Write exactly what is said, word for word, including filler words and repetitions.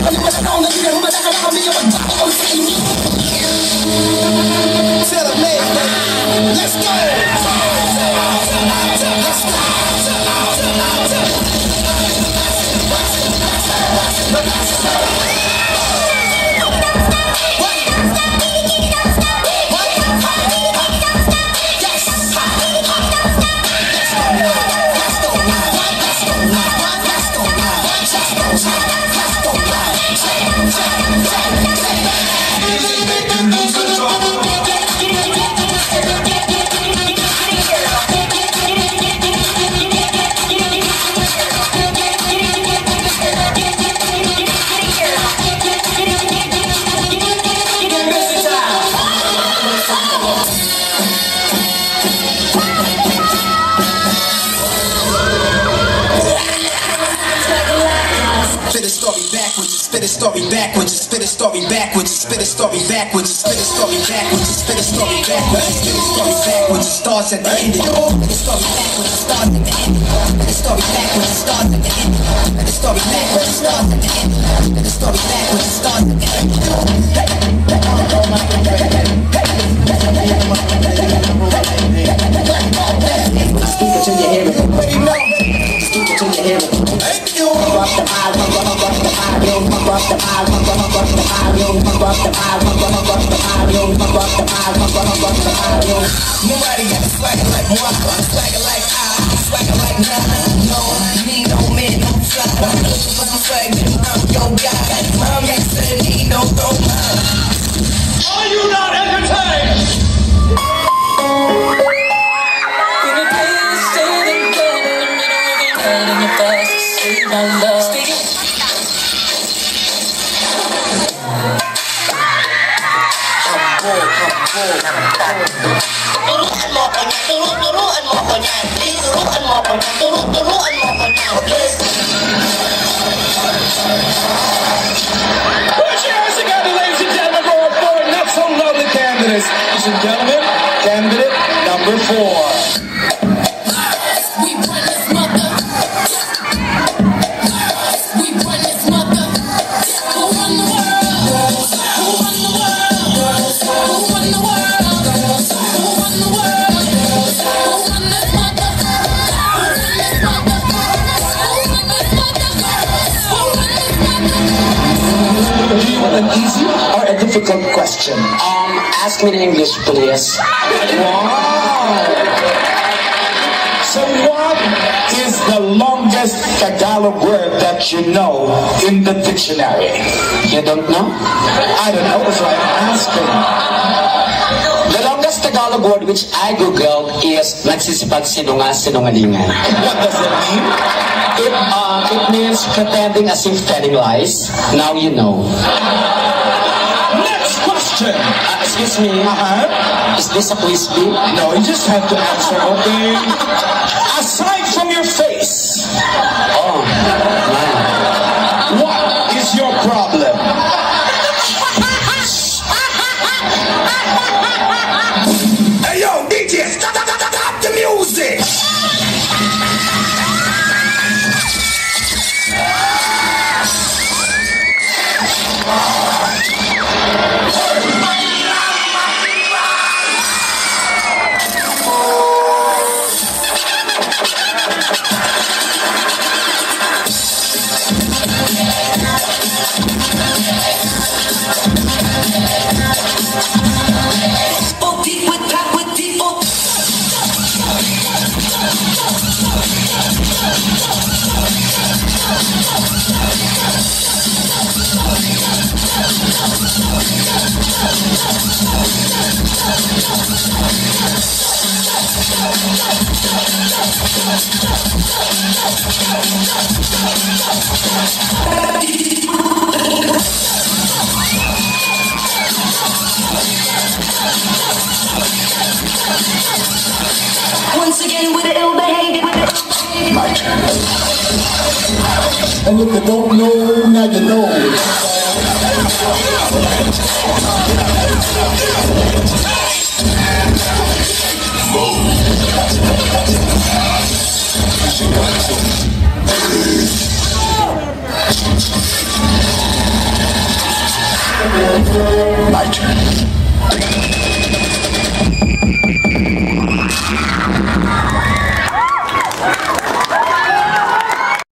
Let's go! Spit a story backwards, spit a story backwards, spit a story backwards, spit a story backwards, spit a story backwards, spit a story backwards, it starts at the end. Spit a story backwards, it starts at the end. Spit a story backwards, it starts at the end. Spit a story backwards, it starts at the end. Spit a story backwards, it starts at the end. Speak it till you hear it. Speak it till you hear it. Rock the vibe, rock the vibe, rock the vibe, rock the vibe, rock the vibe, rock the vibe, rock the vibe, rock the vibe, rock the vibe, rock the vibe, rock the vibe. Nobody got a swagger like moi, swagger like I, swagger like none. No, me no man, no fly. I'm looking for some swagger, I'm your guy. I'm next to the need, no throw mine. Are you not entertained? In the days, standing there in the middle of the night in the fast, say my love. Turuan mo ko niya, turuan mo ko niya, turuan mo ko niya, turuan mo ko niya, please. Put your hands together, ladies and gentlemen, for our four not so lovely candidates. Ladies and gentlemen, candidate number four. We run this mother. We run this mother. Who run the world? Who run the world? Who run the world? An easy or a difficult question? Um, ask me in English, please. Wow! So what is the longest Tagalog word that you know in the dictionary? You don't know? I don't know, that's why I'm asking. The longest Tagalog word which I googled is nagsisipagsinunga-sinungalingan. What does it mean? It, uh, it means pretending as if telling lies. Now you know. Next question. Uh, excuse me. Uh-huh. Is this a quiz bee? No, you just have to answer, okay? Aside from your face. Oh, man. What is your problem? Hey, yo, D J, stop, stop, stop, stop the music! Once again with the ill behavior. My turn. And if you don't know, now you know. Move. say